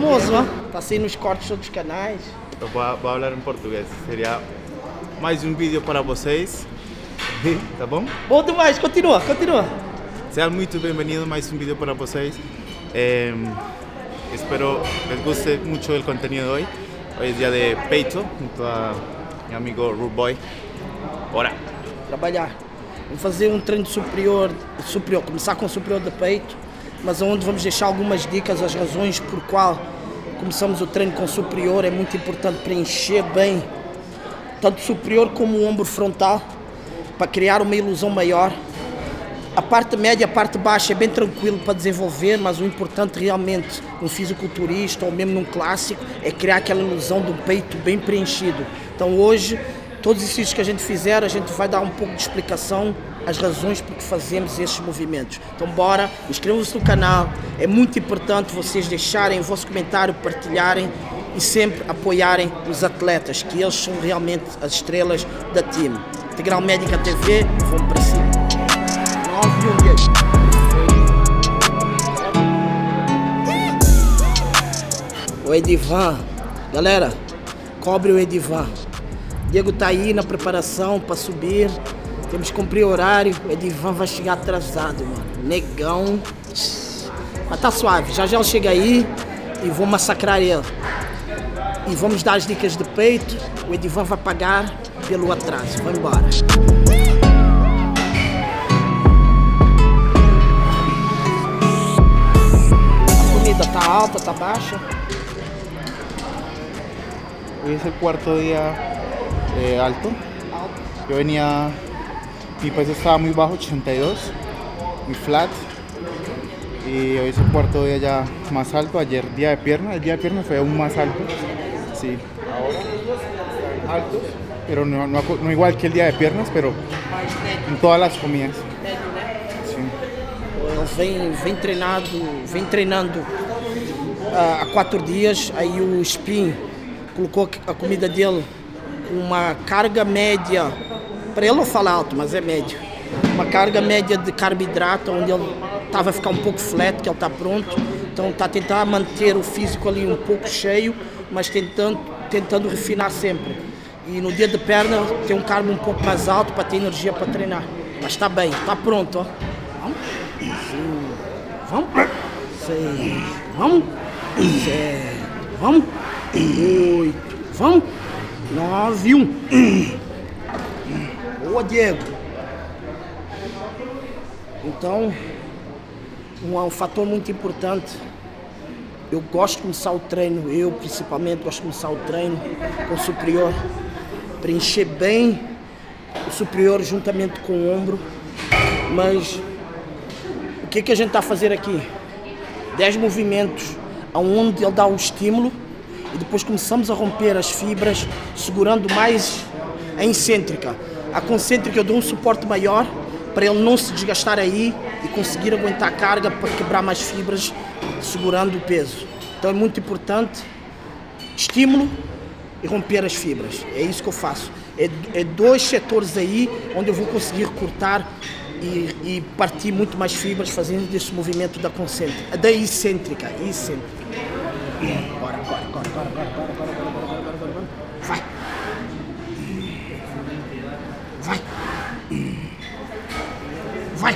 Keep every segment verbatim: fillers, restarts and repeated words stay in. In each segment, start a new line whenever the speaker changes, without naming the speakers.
famoso, ó. Tá saindo nos cortes de outros canais.
Eu vou, vou falar em português. Seria mais um vídeo para vocês. Tá bom?
Bom demais, continua, continua.
Sejam muito bem-vindos a mais um vídeo para vocês. Eh, espero les guste mucho el contenido de hoy. Hoy es día de peito, junto a mi amigo Rude Boy. Bora!
Trabalhar. Vamos fazer um treino superior, superior, começar com o superior de peito, mas onde vamos deixar algumas dicas, as razões por qual começamos o treino com o superior. É muito importante preencher bem tanto o superior como o ombro frontal, para criar uma ilusão maior. A parte média e a parte baixa é bem tranquilo para desenvolver, mas o importante realmente no fisiculturista ou mesmo num clássico é criar aquela ilusão do peito bem preenchido. Então hoje, todos os exercícios que a gente fizer, a gente vai dar um pouco de explicação, as razões por que fazemos esses movimentos. Então bora, inscrevam-se no canal, é muito importante vocês deixarem o vosso comentário, partilharem e sempre apoiarem os atletas, que eles são realmente as estrelas da time. Integral Médica T V, vamos para cima. nove um. O Edivan, galera, cobre o Edivan. Diego tá aí na preparação para subir. Temos que cumprir o horário. O Edivan vai chegar atrasado, mano. Negão. Mas tá suave. Já já ele chega aí e vou massacrar ele. E vamos dar as dicas de peito. O Edivan vai pagar pelo atraso. Vamos embora. A comida tá alta, tá baixa?
Hoy es el cuarto día eh, alto. Yo venía, mi peso estaba muy bajo, ochenta y dos, muy flat. Y hoy es el cuarto día ya más alto. Ayer día de pierna, el día de pierna fue aún más alto. Sí, ahora altos, pero no, no, no igual que el día de piernas, pero en todas las comidas. Sí.
Ele vem, vem treinado, vem treinando uh, há quatro dias. Aí o Spin colocou a comida dele com uma carga média, para ele não fala alto, mas é médio, uma carga média de carboidrato, onde ele estava a ficar um pouco flat, que ele está pronto. Então está a tentar manter o físico ali um pouco cheio, mas tentando, tentando refinar sempre. E no dia de perna tem um carbo um pouco mais alto para ter energia para treinar. Mas está bem, está pronto, ó. Vamos. Sim. Vamos. Seis. Vamos. Sete. Vamos. Oito. Vamos. Nove. Um. Boa, Diego. Então, um, um fator muito importante. Eu gosto de começar o treino, eu principalmente gosto de começar o treino com o superior, preencher bem o superior juntamente com o ombro. Mas o que, que a gente está a fazer aqui? dez movimentos onde ele dá o estímulo e depois começamos a romper as fibras, segurando mais a excêntrica. A concêntrica eu dou um suporte maior para ele não se desgastar aí e conseguir aguentar a carga para quebrar mais fibras, segurando o peso. Então é muito importante estímulo e romper as fibras. É isso que eu faço. É, é dois setores aí onde eu vou conseguir cortar e, e partir muito mais fibras fazendo esse movimento da concêntrica, da excêntrica, excêntrica. Bora, bora, bora, bora, bora, bora, bora, bora, bora, bora. Vai. Vai. Vai.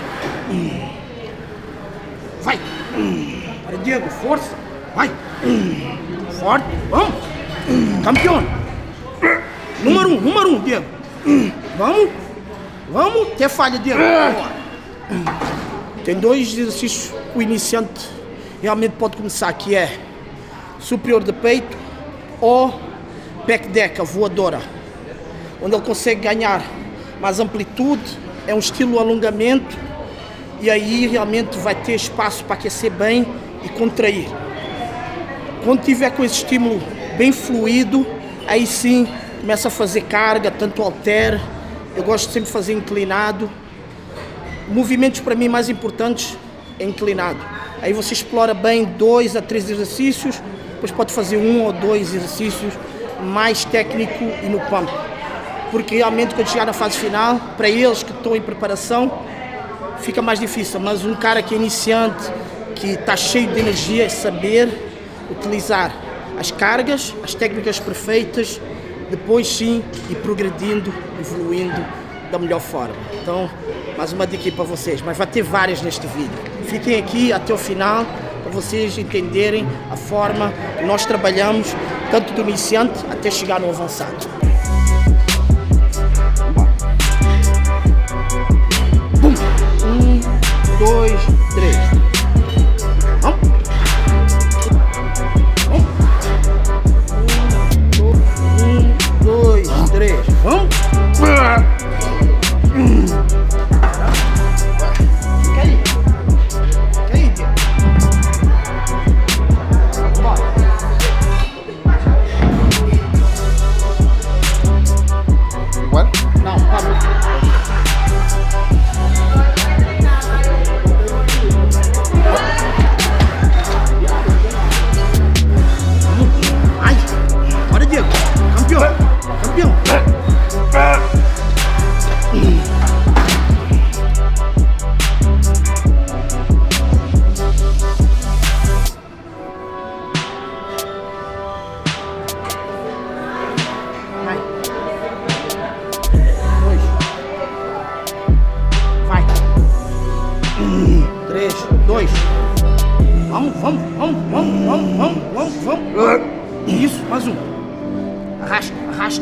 Vai. Para, Diego, força. Vai. Forte. Vamos. Campeão. Número um, número um, Diego. Vamos. Vamos. Até falha, Diego. Tem dois exercícios que o iniciante realmente pode começar, que é superior de peito ou back deck, a voadora, onde ele consegue ganhar mais amplitude. É um estilo alongamento e aí realmente vai ter espaço para aquecer bem e contrair. Quando tiver com esse estímulo bem fluido, aí sim começa a fazer carga, tanto halter. Eu gosto de sempre fazer inclinado. Movimentos para mim mais importantes é inclinado. Aí você explora bem dois a três exercícios, depois pode fazer um ou dois exercícios mais técnico e no pump. Porque realmente quando chegar na fase final, para eles que estão em preparação, fica mais difícil. Mas um cara que é iniciante, que está cheio de energia, é saber utilizar as cargas, as técnicas perfeitas, depois sim ir progredindo, evoluindo da melhor forma. Então, mais uma dica para vocês, mas vai ter várias neste vídeo. Fiquem aqui até o final para vocês entenderem a forma que nós trabalhamos, tanto do iniciante até chegar no avançado. Bum! Um, dois, três. Vamos! Um, dois, três. Vamos! Fica aí. Fica aí, Diego. Bora.
Igual?
Não, parou. Ai, bora, Diego. Campeão. Campeão. Vai. Dois. Vai. Um, três, dois. Vamos, vamos, vamos, vamos, vamos, vamos, vamos, vamos. Isso, mais um. Arrasta, arrasta.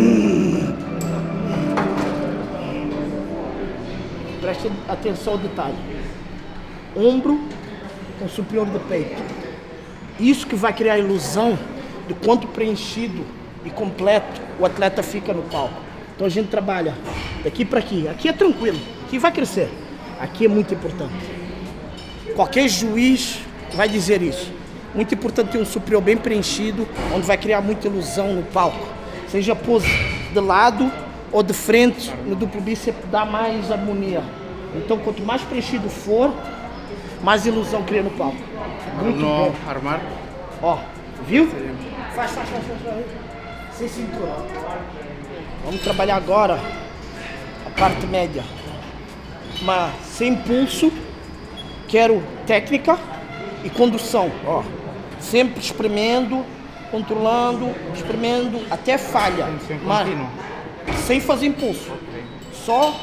Preste atenção ao detalhe. Ombro com superior do peito. Isso que vai criar a ilusão de quanto preenchido e completo o atleta fica no palco. Então a gente trabalha daqui para aqui. Aqui é tranquilo, aqui vai crescer. Aqui é muito importante. Qualquer juiz vai dizer isso. Muito importante ter um superior bem preenchido, onde vai criar muita ilusão no palco. Seja pose de lado ou de frente, no duplo bíceps dá mais harmonia. Então quanto mais preenchido for, mais ilusão cria no palco. Muito
no
bom.
Armar.
Ó, viu? Faz, faz, faz, faz, faz. Sem cintura. Vamos trabalhar agora a parte média. Mas sem impulso, quero técnica e condução. Ó, sempre espremendo, controlando, espremendo até falha.
Sem
mas
contínuo.
sem fazer impulso. Só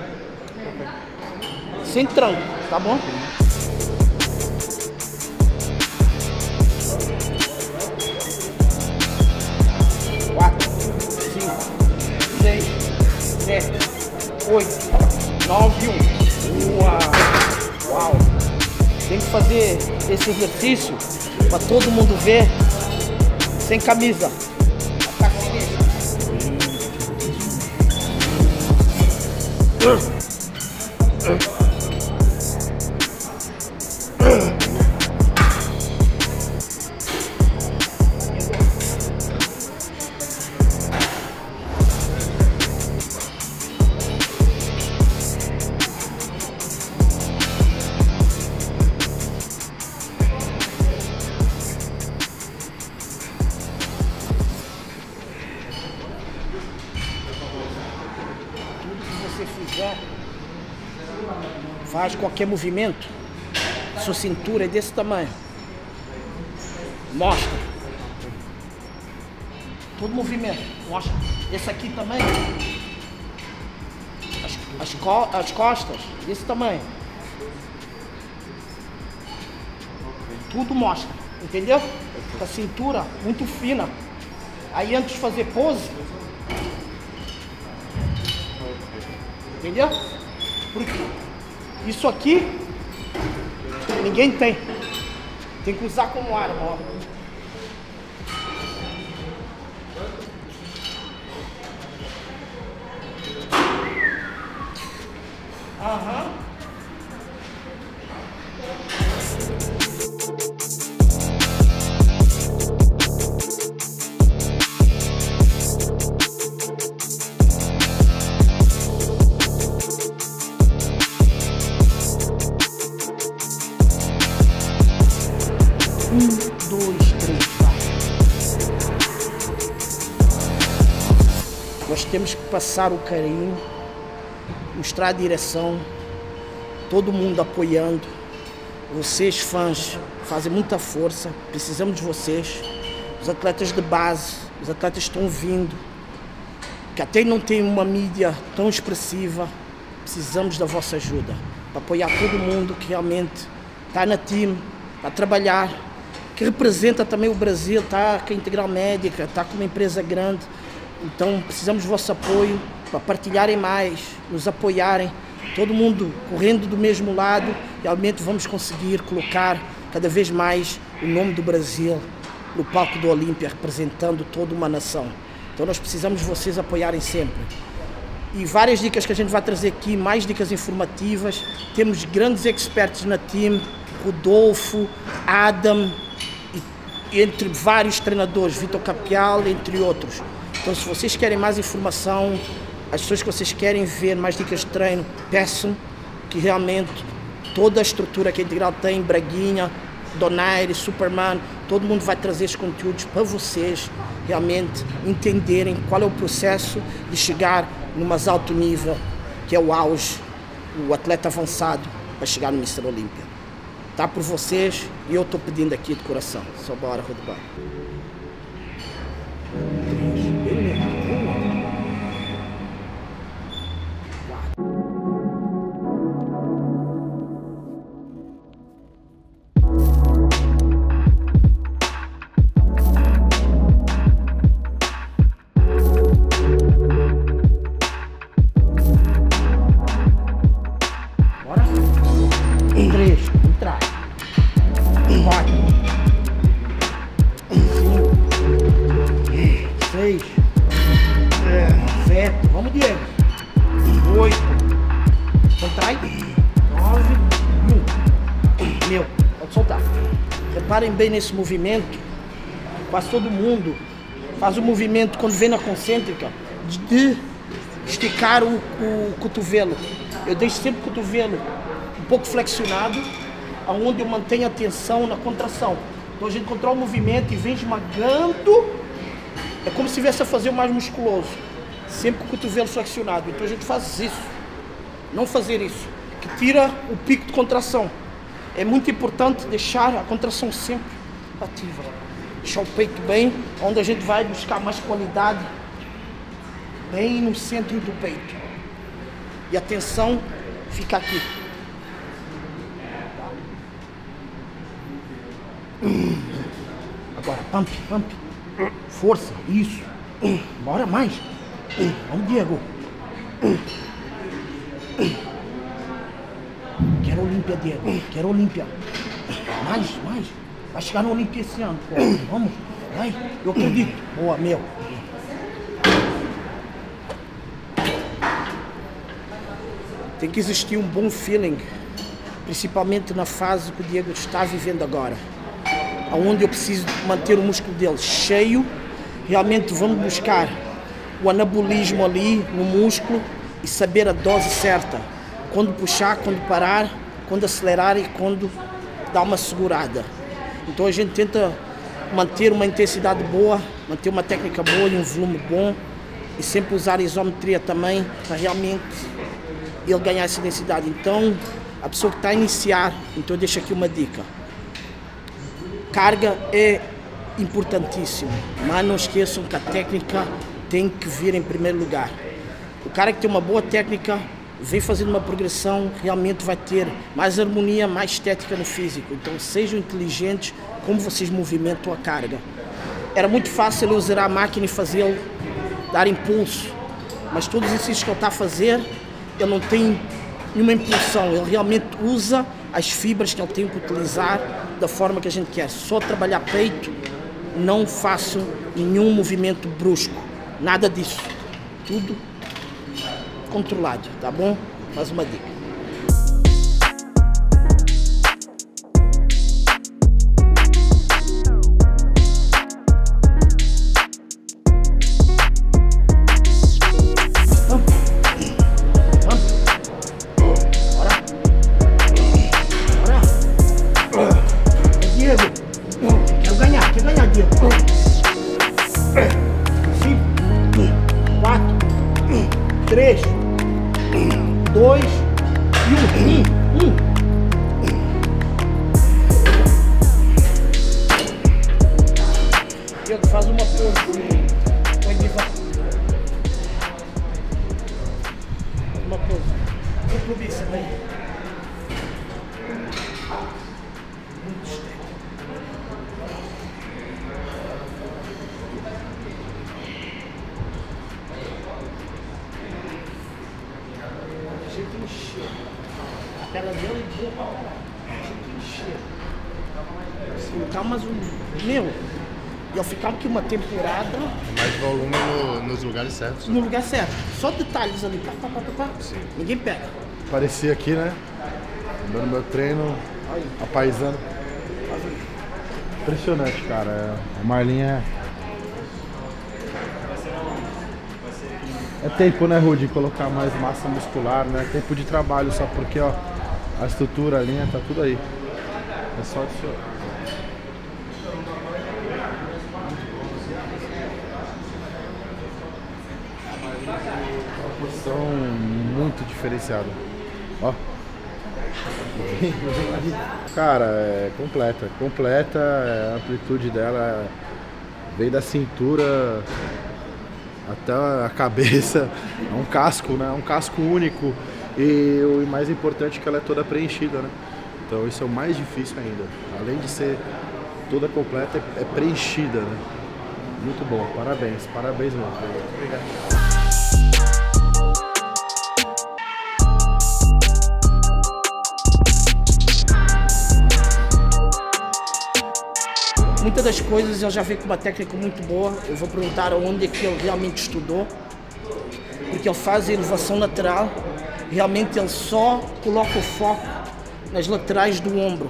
sem tranco, tá bom? Quatro, cinco, seis, sete, oito, nove, um. Uau! Uau! Tem que fazer esse exercício para todo mundo ver sem camisa. Você fizer, faz qualquer movimento, sua cintura é desse tamanho, mostra todo movimento, mostra esse aqui também, as, as, co as costas desse tamanho, tudo mostra, entendeu? A cintura muito fina, aí antes de fazer pose, entendeu? Porque isso aqui ninguém tem. Tem que usar como arma, ó. Aham. Um, dois, três, quatro. Nós temos que passar o carinho, mostrar a direção, todo mundo apoiando, Vocês, fãs, fazem muita força, precisamos de vocês. Os atletas de base, os atletas estão vindo, que até não tem uma mídia tão expressiva, precisamos da vossa ajuda, para apoiar todo mundo que realmente está na time, a trabalhar, que representa também o Brasil, está com a Integral Médica, está com uma empresa grande. Então precisamos do vosso apoio para partilharem mais, nos apoiarem, todo mundo correndo do mesmo lado. Realmente vamos conseguir colocar cada vez mais o nome do Brasil no palco do Olímpia, representando toda uma nação. Então nós precisamos de vocês apoiarem sempre. E várias dicas que a gente vai trazer aqui, mais dicas informativas. Temos grandes experts na time, Rodolfo, Adam, e, entre vários treinadores, Vitor Capial, entre outros. Então se vocês querem mais informação, as pessoas que vocês querem ver, mais dicas de treino, peçam, que realmente toda a estrutura que a Integral tem, Braguinha, Donaire, Superman, todo mundo vai trazer esses conteúdos para vocês realmente entenderem qual é o processo de chegar no mais alto nível, que é o auge, o atleta avançado, para chegar no mister Olímpia. Tá por vocês e eu estou pedindo aqui de coração. Só bora, Rodrigo. Três, entrar. Quatro. Cinco. Seis. Sete. Vamos, Diego. Oito. Contrai. Nove. Um. Meu. Pode soltar. Reparem bem nesse movimento. Quase todo mundo faz o movimento quando vem na concêntrica de esticar o, o cotovelo. Eu deixo sempre o cotovelo um pouco flexionado, onde eu mantenho a tensão na contração. Então a gente controla o movimento e vem esmagando, é como se estivesse a fazer o mais musculoso, sempre com o cotovelo flexionado. Então a gente faz isso, não fazer isso, que tira o pico de contração. É muito importante deixar a contração sempre ativa, deixar o peito bem, onde a gente vai buscar mais qualidade, bem no centro do peito. E a tensão fica aqui. Agora, pump, pump. Força, isso. Bora mais. Vamos, Diego. Quero Olímpia, Diego. Quero Olímpia. Mais, mais. Vai chegar no Olímpia esse ano. Pô. Vamos. Vai. Eu acredito. Boa, meu. Tem que existir um bom feeling, principalmente na fase que o Diego está vivendo agora, onde eu preciso manter o músculo dele cheio. Realmente vamos buscar o anabolismo ali no músculo e saber a dose certa, quando puxar, quando parar, quando acelerar e quando dar uma segurada. Então a gente tenta manter uma intensidade boa, manter uma técnica boa e um volume bom, e sempre usar a isometria também para realmente ele ganhar essa densidade. Então a pessoa que está a iniciar, então eu deixo aqui uma dica. Carga é importantíssimo, mas não esqueçam que a técnica tem que vir em primeiro lugar. O cara que tem uma boa técnica, vem fazendo uma progressão, realmente vai ter mais harmonia, mais estética no físico. Então sejam inteligentes como vocês movimentam a carga. Era muito fácil eu usar a máquina e fazê-lo dar impulso, mas todos os exercícios que ele está a fazer, ele não tem nenhuma impulsão, ele realmente usa as fibras que ele tem que utilizar da forma que a gente quer. Só trabalhar peito, não faço nenhum movimento brusco, nada disso. Tudo controlado, tá bom? Mais uma dica. Três, dois e um. Um, um. uma pose. Põe de volta. Uma pose. Vou pro bíceps aí. Muito estreito. Deixa eu encher. A tela dele é boa pra caralho. Deixa eu encher. Tá, mas o meu, eu ficava aqui uma temporada.
Mais volume no, nos lugares certos.
No lugar certo. Só detalhes ali. Pá, pá, pá, pá.
Sim.
Ninguém pega.
Apareci aqui, né? Dando meu treino, apaisando. Impressionante, cara. O Marlin é. É tempo, né, Rudy? Colocar mais massa muscular, né? Tempo de trabalho, só porque, ó, a estrutura, a linha, tá tudo aí. É só adicionar. Uma posição muito diferenciada. Ó. Cara, é completa. Completa, a amplitude dela vem da cintura até a cabeça. É um casco, né? É um casco único. E o mais importante é que ela é toda preenchida, né? Então isso é o mais difícil ainda. Além de ser toda completa, é preenchida, né? Muito bom, parabéns, parabéns mesmo. Obrigado.
Muitas das coisas eu já vi com uma técnica muito boa. Eu vou perguntar onde é que ele realmente estudou. Porque ele faz a elevação lateral. Realmente ele só coloca o foco nas laterais do ombro.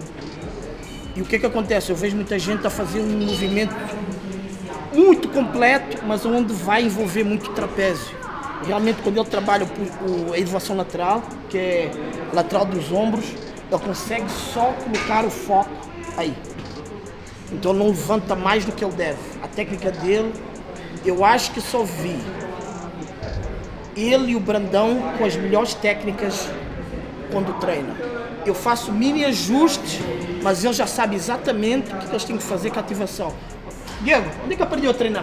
E o que que acontece? Eu vejo muita gente a fazer um movimento muito completo, mas onde vai envolver muito trapézio. Realmente quando ele trabalha a elevação lateral, que é lateral dos ombros, ele consegue só colocar o foco aí. Então ele não levanta mais do que ele deve. A técnica dele, eu acho que só vi ele e o Brandão com as melhores técnicas quando treina. Eu faço mini ajustes, mas ele já sabe exatamente o que eles têm que fazer com a ativação. Diego, onde é que aprendeu a treinar?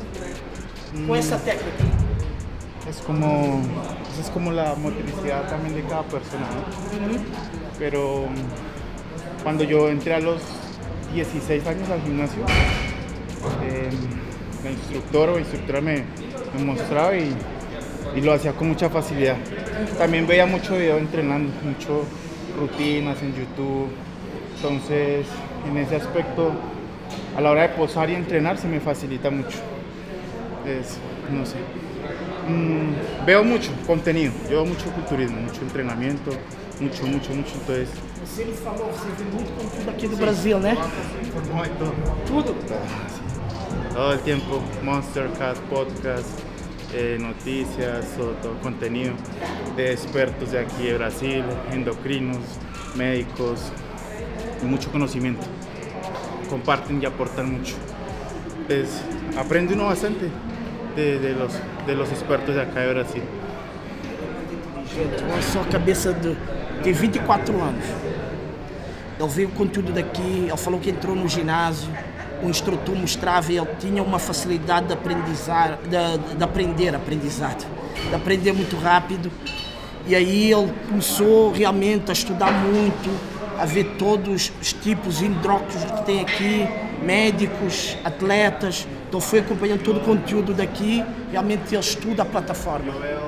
Com essa técnica.
Es como, es como la motricidad también de cada persona, ¿no? Uh-huh. Pero cuando yo entré a los dieciséis años al gimnasio, eh, la instructora o instructora me, me mostraba y, y lo hacía con mucha facilidad. También veía mucho video entrenando, mucho rutinas en YouTube, entonces en ese aspecto a la hora de posar y entrenar se me facilita mucho. Es, no sé, mm, veo mucho contenido, yo veo mucho culturismo, mucho entrenamiento, mucho, mucho, mucho, entonces...
Você me falou, você vê muito conteúdo aqui do Brasil, né?
Tudo. Todo el tiempo, Monstercast, podcast, eh, noticias, todo, todo contenido de expertos de aquí de Brasil, endocrinos, médicos, y mucho conocimiento. Comparten y aportan mucho. Entonces, aprende uno bastante de, de, los, de los expertos de acá de Brasil.
Gente, olha só a cabeça do... Tem vinte e quatro anos. Ele veio com tudo daqui, ele falou que entrou no ginásio, o instrutor mostrava e ele tinha uma facilidade de aprendizar, de, de aprender, aprendizado, de aprender muito rápido. E aí ele começou realmente a estudar muito, a ver todos os tipos de endócrinos que tem aqui, médicos, atletas. Então foi acompanhando todo o conteúdo daqui, realmente ele estuda a plataforma.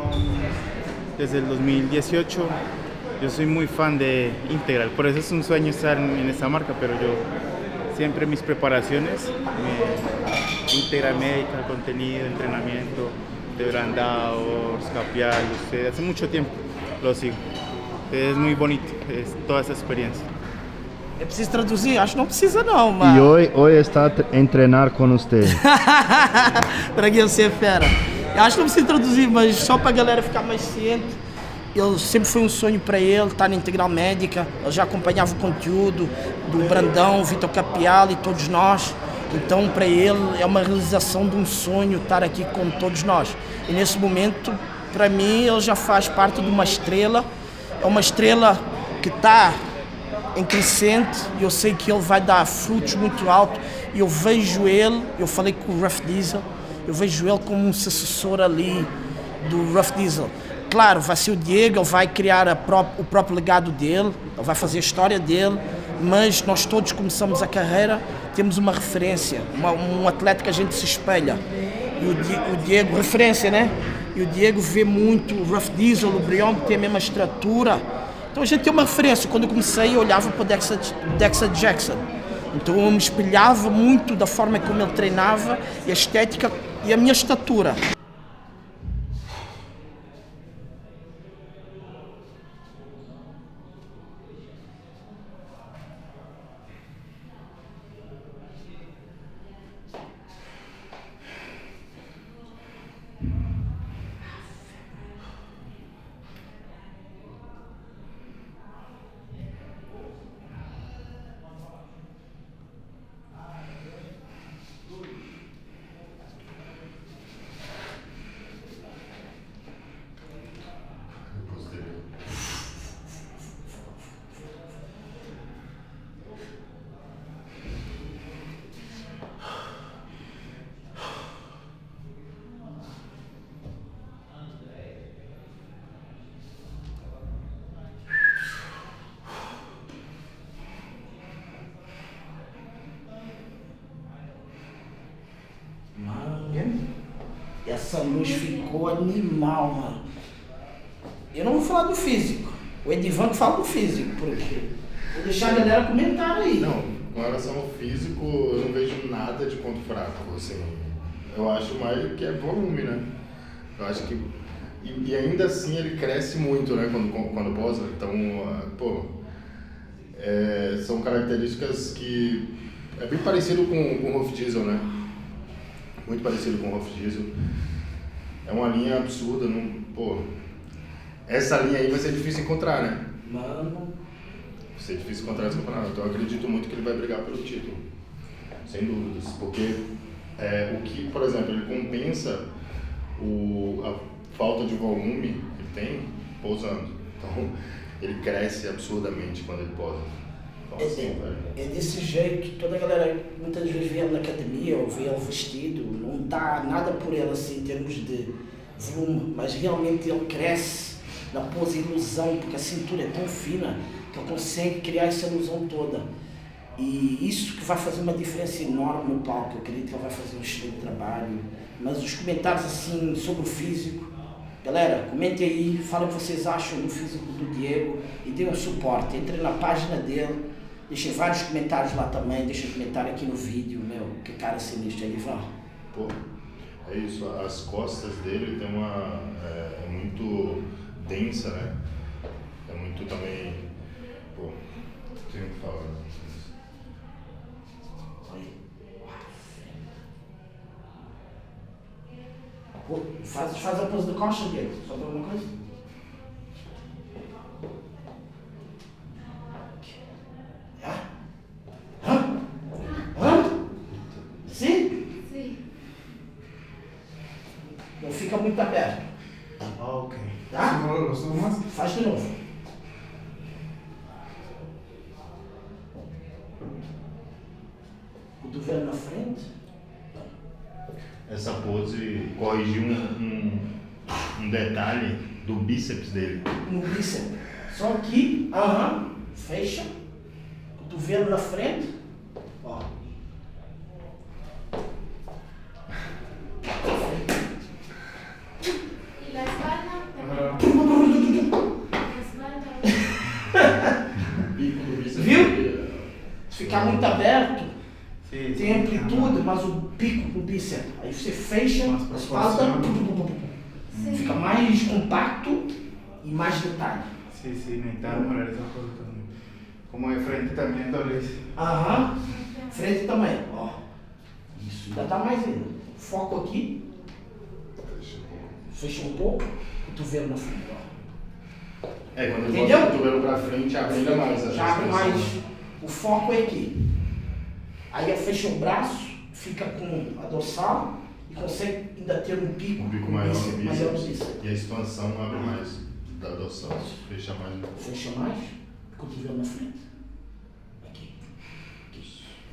Desde el dos mil dieciocho yo soy muy fan de Integral, por eso es un sueño estar en, en esta marca, pero yo siempre mis preparaciones, me, Integral Medical, contenido, entrenamiento, de Brandao, Scapial, usted, hace mucho tiempo lo sigo. Es muy bonito, es toda essa experiência.
É preciso traduzir? Acho que não precisa não, mas...
E hoje, hoje está a treinar com você.
Para que você é fera. Eu acho que não precisa traduzir, mas só para a galera ficar mais ciente. Eu sempre foi um sonho para ele estar na Integral Médica. Eu já acompanhava o conteúdo do Brandão, Vitor Capial e todos nós. Então, para ele é uma realização de um sonho estar aqui com todos nós. E nesse momento, para mim, ele já faz parte de uma estrela. É uma estrela que está em crescente e eu sei que ele vai dar frutos muito altos. E eu vejo ele, eu falei com o Rough Diesel, eu vejo ele como um sucessor ali do Rough Diesel. Claro, vai ser o Diego, ele vai criar a pró o próprio legado dele, ele vai fazer a história dele, mas nós todos começamos a carreira, temos uma referência, uma, um atleta que a gente se espelha. E o, Di o Diego, referência, né? E o Diego vê muito o Rough Diesel, o Brion, que tem a mesma estrutura. Então a gente tem uma referência. Quando eu comecei, eu olhava para o Dexter, Dexter Jackson. Então eu me espelhava muito da forma como ele treinava, e a estética e a minha estatura. Essa luz ficou animal, mano. Eu não vou falar do físico. O Edivan que fala do físico, porque vou deixar a galera comentar aí.
Não, com relação ao físico, eu não vejo nada de ponto fraco, assim. Eu acho mais que é volume, né? Eu acho que... E, e ainda assim ele cresce muito, né, quando, quando posa. Então, pô... É, são características que... É bem parecido com, com o Rough Diesel, né? Muito parecido com o Rough Diesel. É uma linha absurda, não, pô. Essa linha aí vai ser difícil encontrar, né?
Mano.
Vai ser difícil encontrar esse campeonato. Então eu acredito muito que ele vai brigar pelo título. Sem dúvidas. Porque é, o que, por exemplo, ele compensa o, a falta de volume que tem pousando. Então ele cresce absurdamente quando ele posa.
É, assim, é, é desse jeito que toda a galera muitas vezes vê ele na academia ou vê ele vestido, não dá nada por ele assim em termos de volume, mas realmente ele cresce na pose ilusão, porque a cintura é tão fina que ele consegue criar essa ilusão toda. E isso que vai fazer uma diferença enorme no palco. Eu acredito que ele vai fazer um excelente trabalho. Mas os comentários assim sobre o físico, galera, comentem aí, falem o que vocês acham do físico do Diego e deem um suporte. Entrem na página dele. Deixem vários comentários lá também, deixem um comentário aqui no vídeo, meu, que cara sinistro ele vai.
Pô, é isso, as costas dele tem uma, é, é muito densa, né? É muito também, pô, tenho que falar.
Pô, faz, faz a pose do coxa dele, só pra alguma coisa? Não fica muito aberto.
Ah, ok.
Tá?
Não, não, não,
faz de novo. Cotovelo na frente.
Essa pose corrigiu um, um, um detalhe do bíceps dele.
No bíceps. Só aqui, aham, fecha. Cotovelo na frente. Ó. Viu? Se ficar muito aberto, sim, tem amplitude, mas o pico do bíceps. Aí você fecha a espalda, fica mais compacto e mais detalhe.
Sim, sim, necesitar mejorar essa coisa também. Como é frente também, talvez.
Aham, frente também, ó. Isso, ainda dá mais ainda. Foco aqui. Fecha um pouco, cotovelo na frente, ó.
É, quando ele
entendeu?
bota o cotovelo pra frente, abre ainda mais.
Já abre mais. O foco é aqui. Aí eu fecho o braço, fica com a dorsal e consegue ainda ter um pico.
Um pico maior no
maior
bíceps. E a expansão abre mais da dorsal. Fecha mais.
Fecha mais, cotovelo na frente.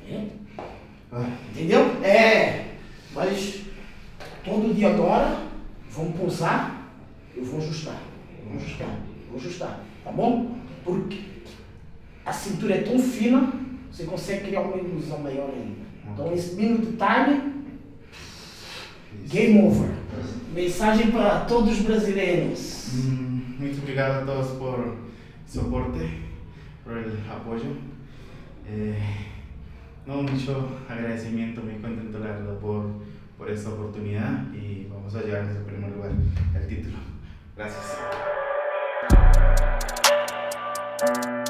É? Entendeu? É, mas todo dia agora, vamos pousar, eu vou ajustar, vou ajustar, vou ajustar, tá bom? Porque a cintura é tão fina, você consegue criar uma ilusão maior ainda. Então esse minuto de time, game over. Mensagem para todos os brasileiros.
Mm, muito obrigado a todos por soporte, por el apoyo. Eh, no, mucho agradecimiento, muy contento la verdad por, por esta oportunidad y vamos a llevar en primer lugar el título. Gracias.